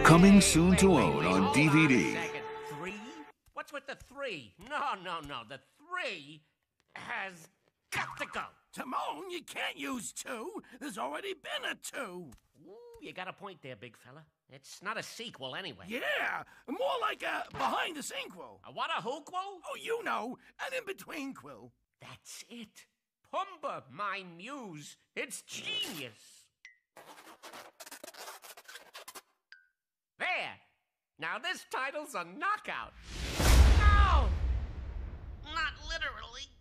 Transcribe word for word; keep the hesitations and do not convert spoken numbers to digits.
Coming soon wait, to wait, own wait, on hold D V on D. a second. Three? What's with the three? No, no, no. The three has got to go. Timon, you can't use two. There's already been a two. Ooh, you got a point there, big fella. It's not a sequel anyway. Yeah, more like a behind-the-sequel. A what, a hookquel? Oh, you know, an in-between-quill. That's it. Pumbaa, my muse. It's genius. There. Now this title's a knockout. No! Not literally.